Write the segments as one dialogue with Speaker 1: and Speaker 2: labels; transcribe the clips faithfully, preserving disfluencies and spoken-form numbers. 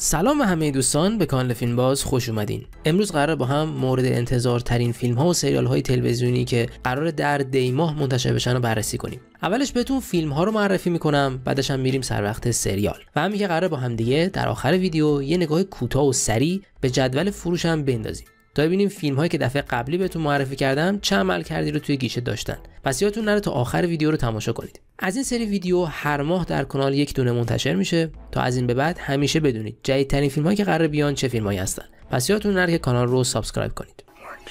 Speaker 1: سلام همه دوستان، به کانال فیلم باز خوش اومدین. امروز قراره با هم مورد انتظار ترین فیلم ها و سریال های تلویزیونی که قراره در دی ماه منتشر بشن رو بررسی کنیم. اولش بهتون فیلم ها رو معرفی میکنم، بعدش هم میریم سر وقت سریال و همین که قراره با هم دیگه در آخر ویدیو یه نگاه کوتاه و سریع به جدول فروش هم بندازیم تا ببینیم فیلم هایی که دفعه قبلی بهتون معرفی کردم چه عملکردی رو توی گیشه داشتن. پس یادتون نره تا آخر ویدیو رو تماشا کنید. از این سری ویدیو هر ماه در کانال یک دونه منتشر میشه تا از این به بعد همیشه بدونید جدیدترین فیلم هایی که قراره بیان چه فیلم هایی هستن. پس یادتون نره که کانال رو سابسکرایب کنید.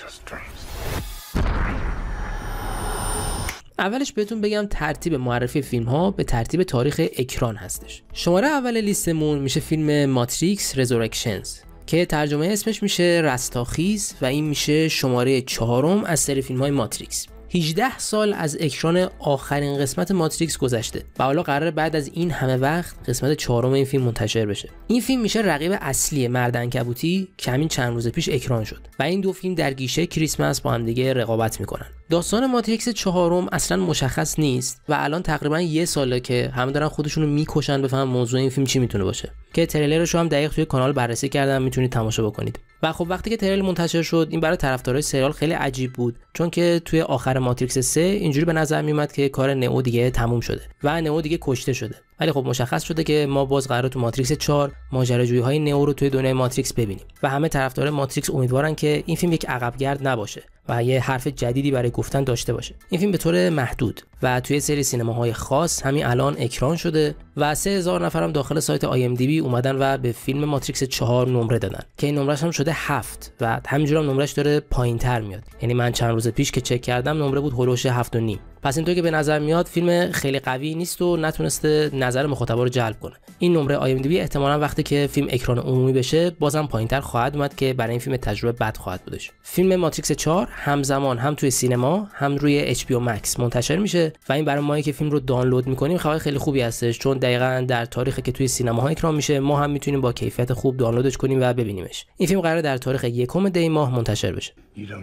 Speaker 1: اولش بهتون بگم ترتیب معرفی فیلم ها به ترتیب تاریخ اکران هستش. شماره اول لیستمون میشه فیلم ماتریکس رزورکشنز که ترجمه اسمش میشه رستاخیز و این میشه شماره چهارم از سری فیلم های ماتریکس. هجده سال از اکران آخرین قسمت ماتریکس گذشته و حالا قراره بعد از این همه وقت قسمت چهارم این فیلم منتشر بشه. این فیلم میشه رقیب اصلی مرد عنکبوتی که همین چند روز پیش اکران شد و این دو فیلم در گیشه کریسمس با هم دیگه رقابت میکنن. داستان ماتریکس چهارم اصلا مشخص نیست و الان تقریبا یه ساله که همه دارن خودشونو میکشن بفهمن موضوع این فیلم چی میتونه باشه که تریلرش رو هم دقیق توی کانال بررسی کردم، میتونید تماشا بکنید. و خب وقتی که تریلر منتشر شد این برای طرفدارای سریال خیلی عجیب بود، چون که توی آخر ماتریکس سه اینجوری به نظر میومد که کار نئو دیگه تموم شده و نئو دیگه کشته شده. ولی خب مشخص شده که ما باز قراره تو ماتریکس چهار ماجراجویی‌های نئو رو توی دنیای ماتریکس ببینیم و همه طرفدار ماتریکس امیدوارن که این فیلم یک عقبگرد نباشه و یه حرف جدیدی برای گفتن داشته باشه. این فیلم به طور محدود و توی سری سینماهای خاص همین الان اکران شده و سه هزار نفرم داخل سایت آی ام دی بی اومدن و به فیلم ماتریکس چهار نمره دادن که این نمرهش هم شده هفت و همینجوری هم نمرهش داره پایین‌تر میاد. یعنی من چند روز پیش که چک کردم نمره بود هولوش هفت و نیم. پس اینطور که به نظر میاد فیلم خیلی قوی نیست و نتونسته نظر مخاطبا رو جلب کنه. این نمره آی ام دی بی احتمالاً وقتی که فیلم اکران عمومی بشه بازم پایین‌تر خواهد اومد که برای این فیلم تجربه بد خواهد بودش. فیلم ماتریکس چهار همزمان هم توی سینما هم روی اچ پی او مکس منتشر میشه و این برای ما که فیلم رو دانلود می‌کنیم خبر خیلی خوبی هستش، چون دقیقاً در تاریخی که توی سینماها اکران میشه ما هم میتونیم با کیفیت خوب دانلودش کنیم و ببینیمش. این فیلم قراره در تاریخ یکم دی ماه منتشر بشه.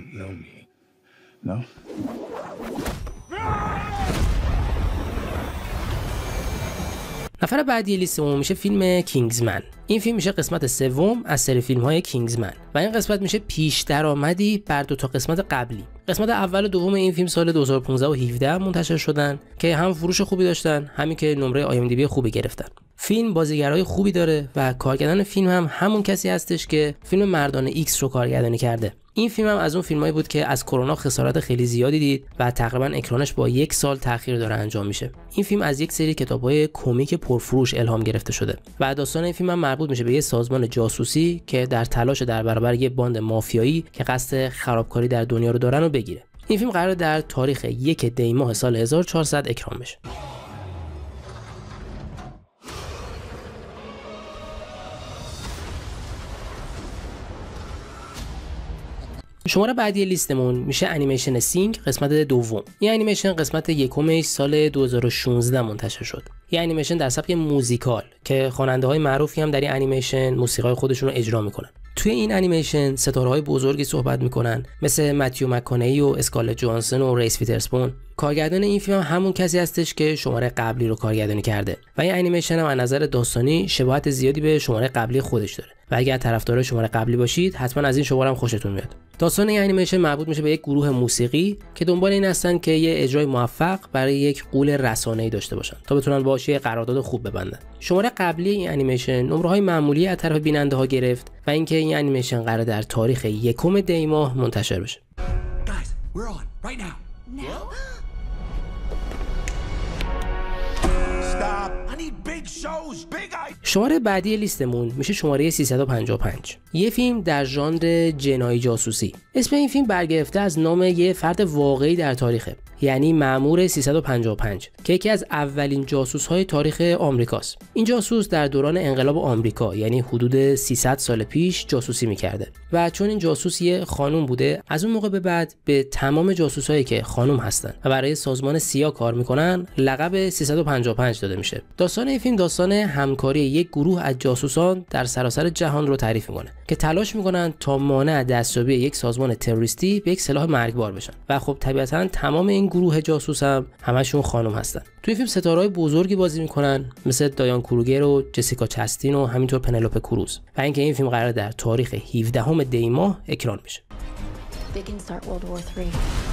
Speaker 1: نفر بعدی لیستمون میشه فیلم کینگزمن. این فیلم میشه قسمت سوم از سری فیلم های کینگزمن و این قسمت میشه پیش درآمدی بر دو تا قسمت قبلی. قسمت اول و دوم این فیلم سال دو هزار و پانزده و هفده منتشر شدن که هم فروش خوبی داشتن، همین که نمره آی ام دی بی خوبی گرفتن. فیلم بازیگرای خوبی داره و کارگردان فیلم هم همون کسی هستش که فیلم مردان ایکس رو کارگردانی کرده. این فیلم هم از اون فیلمایی بود که از کرونا خسارت خیلی زیادی دید و تقریبا اکرانش با یک سال تأخیر داره انجام میشه. این فیلم از یک سری کتاب‌های کمیک پرفروش الهام گرفته شده و داستان این فیلم هم مربوط میشه به یه سازمان جاسوسی که در تلاش در برابر یه باند مافیایی که قصد خرابکاری در دنیا رو دارن رو بگیره. این فیلم قراره در تاریخ یک دی ماه سال هزار و چهارصد اکران بشه. شماره بعدی لیستمون میشه انیمیشن سینگ قسمت دوم. این انیمیشن قسمت یکمش سال دو هزار و شانزده منتشر شد. یه انیمیشن در سبک موزیکال که خواننده‌های معروفی هم در این انیمیشن موسیقی خودشون رو اجرا میکنن. توی این انیمیشن ستاره‌های بزرگی صحبت میکنن مثل متیو مک‌کانهی و اسکارلت جوهانسون و ریس ویترسپون. کارگردان این فیلم هم همون کسی هستش که شماره قبلی رو کارگردانی کرده و این انیمیشن هم از نظر داستانی شباهت زیادی به شماره قبلی خودش داره و اگر طرفدار شماره قبلی باشید حتما از این شماره هم خوشتون میاد. داستان این انیمیشن مربوط میشه به یک گروه موسیقی که دنبال این هستن که یه اجرای موفق برای یک غول رسانه‌ای داشته باشن تا بتونن باهاش یه قرارداد خوب ببندن. شماره قبلی این انیمیشن نمره‌های معمولی از طرف بیننده‌ها گرفت و اینکه این انیمیشن قرار در تاریخ یکم دی ماه منتشر بشه. شماره بعدی لیستمون میشه شماره سیصد و پنجاه و پنج. یه فیلم در ژانر جنایی جاسوسی. اسم این فیلم برگرفته از نام یه فرد واقعی در تاریخه، یعنی مأمور سیصد و پنجاه و پنج که یکی از اولین جاسوس‌های تاریخ آمریکاست. این جاسوس در دوران انقلاب آمریکا یعنی حدود سیصد سال پیش جاسوسی می‌کرده و چون این جاسوس یه خانم بوده از اون موقع به بعد به تمام جاسوسایی که خانم هستن و برای سازمان سیا کار میکنن لقب سیصد و پنجاه و پنج داده میشه. داستان این فیلم داستان همکاری یک گروه از جاسوسان در سراسر جهان رو تعریف میکنه که تلاش میکنن تا مانع دستیابی یک سازمان تروریستی به یک سلاح مرگبار بشن و خب طبیعتاً تمام این گروه جاسوس هم همشون خانم هستن. توی فیلم ستاره‌های بزرگی بازی میکنن مثل دایان کروگر و جسیکا چستین و همینطور پنلوپ کروز و اینکه این فیلم قرار در تاریخ هفدهم دی ماه اکران بشه.
Speaker 2: They can start World War three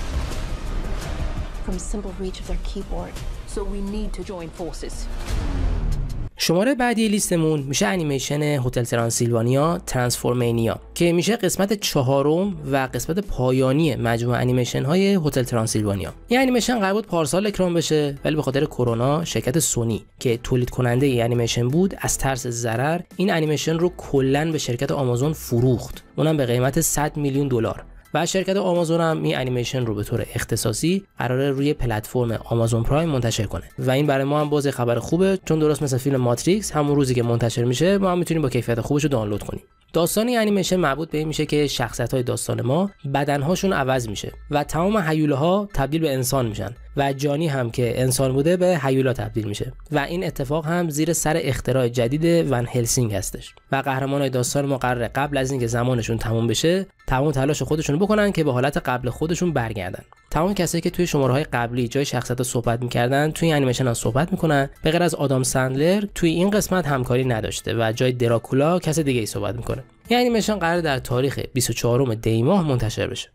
Speaker 2: from simple reach of their keyboard. So we need to join forces.
Speaker 1: شماره بعدی لیستمون میشه انیمیشن هتل ترانسیلوانیا ترانسفورمینیا که میشه قسمت چهارم و قسمت پایانی مجموعه انیمیشن های هتل ترانسیلوانیا. این انیمیشن قرار بود پارسال اکران بشه ولی به خاطر کرونا شرکت سونی که تولید کننده این انیمیشن بود از ترس ضرر این انیمیشن رو کلاً به شرکت آمازون فروخت، اونم به قیمت صد میلیون دلار. و شرکت آمازون هم این انیمیشن رو به طور اختصاصی قراره روی پلتفرم آمازون پرایم منتشر کنه و این برای ما هم باز خبر خوبه، چون درست مثل فیلم ماتریکس همون روزی که منتشر میشه ما هم میتونیم با کیفیت خوبش رو دانلود کنیم. داستان این انیمیشن مربوط به این میشه که شخصیت‌های داستان ما بدنهاشون عوض میشه و تمام هیولاها تبدیل به انسان میشن و جانی هم که انسان بوده به هیولا تبدیل میشه و این اتفاق هم زیر سر اختراع جدید ون هلسینگ هستش و قهرمانای داستان ما قراره قبل از اینکه زمانشون تموم بشه تمام تلاش خودشون بکنن که به حالت قبل خودشون برگردن. تمام کسایی که توی شماره‌های قبلی جای شخصیت‌ها صحبت می‌کردن توی انیمیشن ها صحبت می‌کنن، به غیر از آدام سندلر توی این قسمت همکاری نداشته و جای دراکولا کس دیگه‌ای صحبت می‌کنه. این انیمیشن قرار در تاریخ بیست و چهارم دی ماه منتشر بشه.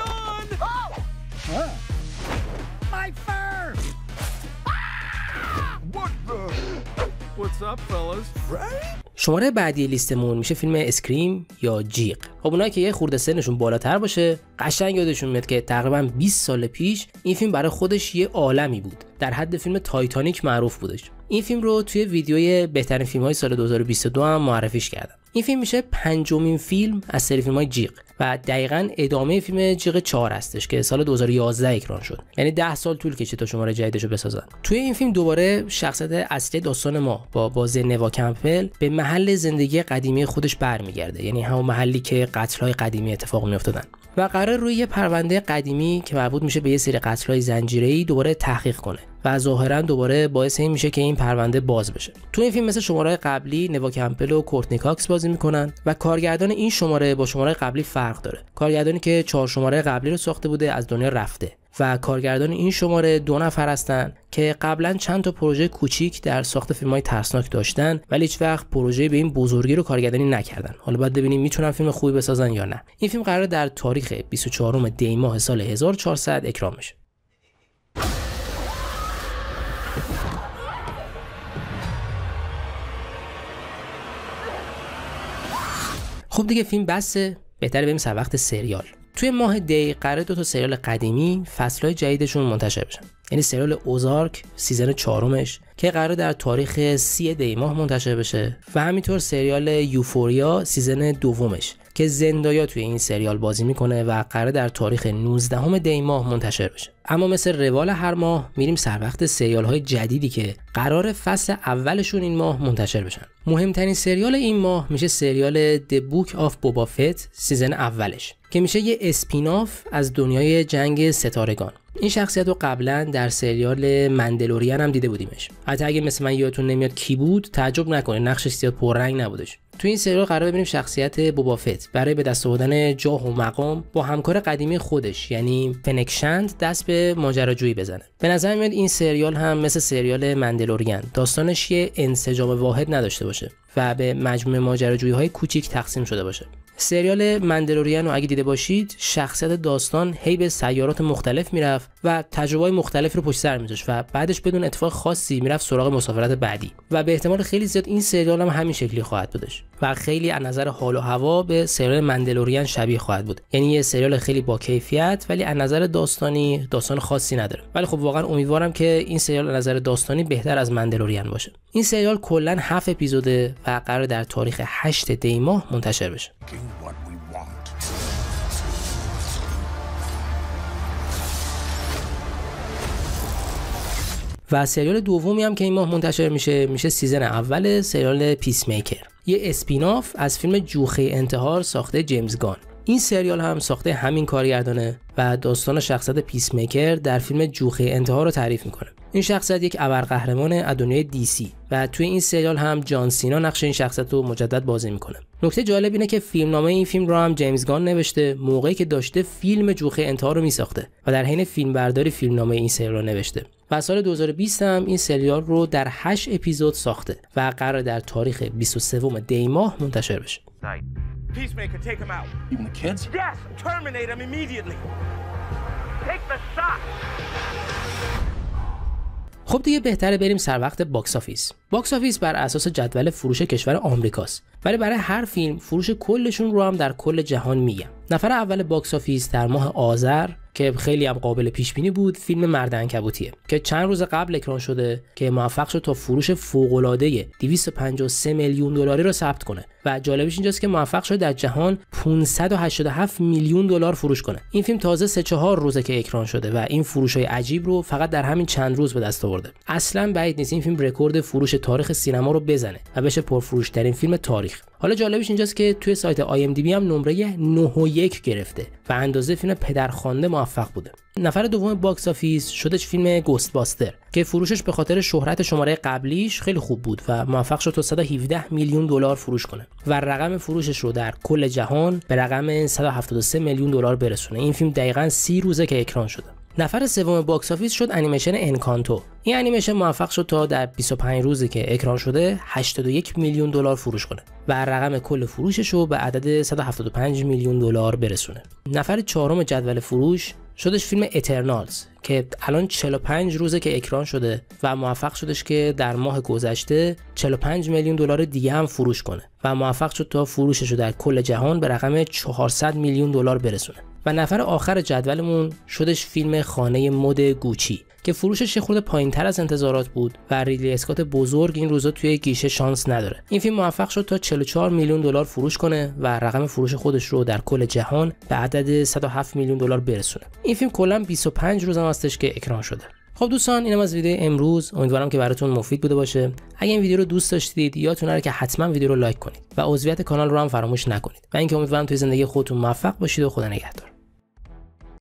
Speaker 1: شماره بعدی لیستمون میشه فیلم اسکریم یا جیغ. خب اونایی که یه خورده سنشون بالاتر باشه قشنگ یادشون میاد که تقریبا بیست سال پیش این فیلم برای خودش یه عالمی بود، در حد فیلم تایتانیک معروف بودش. این فیلم رو توی ویدیوی بهترین فیلم‌های سال دو هزار و بیست و دو هم معرفیش کردم. این فیلم میشه پنجمین فیلم از سری فیلم‌های جیغ و دقیقاً ادامه فیلم جیغ چهار هستش که سال دو هزار و یازده اکران شد. یعنی ده سال طول کشید تا شماره جدیدشو بسازن. توی این فیلم دوباره شخصیت اصلی داستان ما با بازی نوا کمپل به محل زندگی قدیمی خودش برمیگرده، یعنی همون محلی که قتل‌های قدیمی اتفاق می‌افتادن و قرار روی یه پرونده قدیمی که مربوط میشه به یه سری قتل‌های زنجیره‌ای دوباره تحقیق کنه و ظاهرا دوباره باعث این میشه که این پرونده باز بشه. تو این فیلم مثل شماره قبلی نوا کمپل و کورتنی کاکس بازی میکنن و کارگردان این شماره با شماره قبلی فرق داره. کارگردانی که چهار شماره قبلی رو ساخته بوده از دنیا رفته و کارگردان این شماره دو نفر هستن که قبلا چند تا پروژه کوچیک در ساخت فیلم‌های ترسناک داشتن ولی هیچ وقت پروژه به این بزرگی رو کارگردانی نکردن. حالا باید ببینیم میتونن فیلم خوبی بسازن یا نه. این فیلم قراره در تاریخ بیست و چهارم دی ماه سال هزار و چهارصد اکران بشه. خب دیگه فیلم بسه، بهتره بریم سر وقت سریال. توی ماه دی قراره دو تا سریال قدیمی فصل‌های جدیدشون منتشر بشن. یعنی سریال اوزارک سیزن چهارمش که قراره در تاریخ سی دی ماه منتشر بشه و همینطور سریال یوفوریا سیزن دومش که زندایا توی این سریال بازی میکنه و قراره در تاریخ نوزدهم دی ماه منتشر بشه. اما مثل روال هر ماه میریم سر وقت سریال های جدیدی که قرار فصل اولشون این ماه منتشر بشن. مهمترین سریال این ماه میشه سریال The Book of Boba Fett سیزن اولش که میشه یه اسپیناف از دنیای جنگ ستارگان. این شخصیت رو قبلا در سریال مندلورین هم دیده بودیمش. حتی اگه مثل من یادتون نمیاد کی بود تعجب نکنید، نقشش زیاد پررنگ نبودش. تو این سریال قرار ببینیم شخصیت بوبا فت برای به دست آوردن جاه و مقام با همکار قدیمی خودش یعنی فنک شند دست به ماجراجویی بزنه. به نظر میاد این سریال هم مثل سریال مندلورین داستانش یه انسجام واحد نداشته باشه و به مجموعه ماجراجویی های کوچیک تقسیم شده باشه. سریال مندلورین رو اگه دیده باشید شخصیت داستان هی به سیارات مختلف میرفت و تجربه‌های مختلف رو پشت سر میذاشت و بعدش بدون اتفاق خاصی میرفت سراغ مسافرت بعدی و به احتمال خیلی زیاد این سریال هم همین شکلی خواهد بودش و خیلی از نظر حال و هوا به سریال مندلورین شبیه خواهد بود. یعنی یه سریال خیلی با کیفیت ولی از نظر داستانی داستان خاصی نداره. ولی خب واقعا امیدوارم که این سریال از نظر داستانی بهتر از مندلورین باشه. این سریال کلا هفت اپیزوده و قرار در تاریخ هشت دی ماه منتشر بشه. و سریال دومی هم که این ماه منتشر میشه میشه سیزن اول سریال پیس میکر، یه اسپیناف از فیلم جوخه انتحار ساخته جیمز گان این سریال هم ساخته همین کارگردانه و داستان شخصیت پیس میکر در فیلم جوخه انتها رو تعریف میکنه. این شخصیت یک ابرقهرمان از دنیای دی سی و توی این سریال هم جان سینا نقش این شخصیت رو مجدد بازی میکنه. نکته جالب اینه که فیلمنامه این فیلم رو هم جیمز گان نوشته موقعی که داشته فیلم جوخه انتها رو میساخته و در حین فیلمبرداری فیلمنامه این سریال رو نوشته. و سال دو هزار و بیست هم این سریال رو در هشت اپیزود ساخته و قرار در تاریخ بیست و سوم دی ماه منتشر بشه.
Speaker 3: Peacemaker, take him out. Even the kids? Yes, terminate him immediately. Take the shot.
Speaker 1: خب دیگه بهتره بریم سر وقت باکس آفیس. باکس آفیس بر اساس جدول فروش کشور آمریکاست، ولی برای هر فیلم فروش کلشون رو هم در کل جهان میگم. نفر اول باکس آفیس در ماه آذر که خیلی هم قابل پیش بینی بود فیلم مرد عنکبوتیه که چند روز قبل اکران شده که موفق شد تا فروش فوق العاده دویست و پنجاه و سه میلیون دلاری رو ثبت کنه و جالبش اینجاست که موفق شد در جهان پانصد و هشتاد و هفت میلیون دلار فروش کنه. این فیلم تازه سه چهار روزه که اکران شده و این فروشای عجیب رو فقط در همین چند روز به دست آورده. اصلا بعید نیست این فیلم رکورد فروش تاریخ سینما رو بزنه و بشه پرفروش‌ترین فیلم تاریخ. حالا جالبش اینجاست که توی سایت آی ام دی بی هم نمره نه و یک گرفته و اندازه فیلم پدرخوانده موفق بوده. نفر دوم باکس آفیس شدش فیلم گوست باستر که فروشش به خاطر شهرت شماره قبلیش خیلی خوب بود و موفق شد تا صد و هفده میلیون دلار فروش کنه و رقم فروشش رو در کل جهان به رقم صد و هفتاد و سه میلیون دلار برسونه. این فیلم دقیقاً سی روزه که اکران شده. نفر سوم باکس آفیس شد انیمیشن انکانتو. این انیمیشن موفق شد تا در بیست و پنج روزی که اکران شده هشتاد و یک میلیون دلار فروش کنه و رقم کل فروشش رو به عدد صد و هفتاد و پنج میلیون دلار برسونه. نفر چهارم جدول فروش شدش فیلم اترنالز که الان چهل و پنج روزه که اکران شده و موفق شدش که در ماه گذشته چهل و پنج میلیون دلار دیگه هم فروش کنه و موفق شد تا فروشش رو در کل جهان به رقم چهارصد میلیون دلار برسونه. و نفر آخر جدولمون شدش فیلم خانه مد گوچی که فروشش خورده پایین‌تر از انتظارات بود و ریدلی اسکات بزرگ این روزا توی گیشه شانس نداره. این فیلم موفق شد تا چهل و چهار میلیون دلار فروش کنه و رقم فروش خودش رو در کل جهان به عدد صد و هفت میلیون دلار برسونه. این فیلم کلاً بیست و پنج روز هم هستش که اکران شده. خب دوستان اینم از ویدیو امروز. امیدوارم که براتون مفید بوده باشه. اگه این ویدیو رو دوست داشتید یادتون نره که حتما ویدیو رو لایک کنید و عضویت کانال رو هم فراموش نکنید. و اینکه امیدوارم توی زندگی خودتون موفق باشید و خدا نگهدار.